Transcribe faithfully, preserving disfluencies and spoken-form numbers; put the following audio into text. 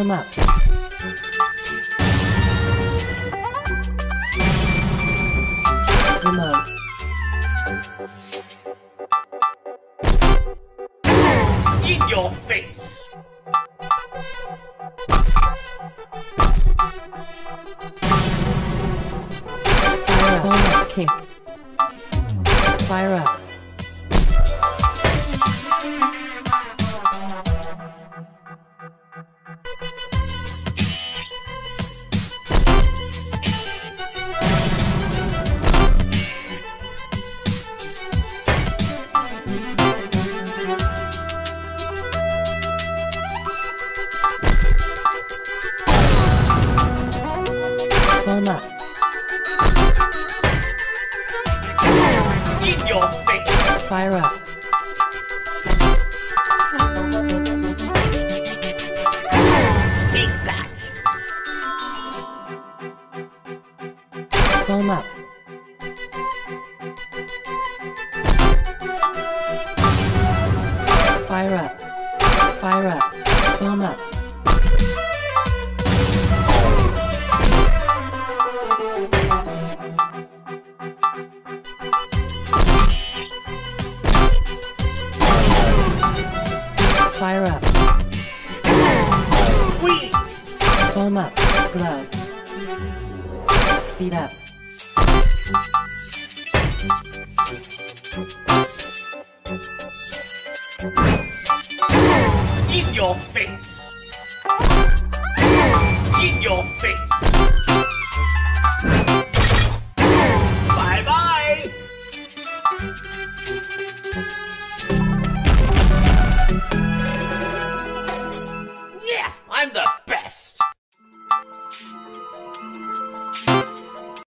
Foam up. Remote. In your face! Fire up. Foam up. Kick. Fire up. Foam up. In your face! Fire up. Take that! Foam up. Fire up. Fire up. Foam up. Fire up. Sweet! Foam up. Glove. Speed up. In your face! In your face! Bye-bye!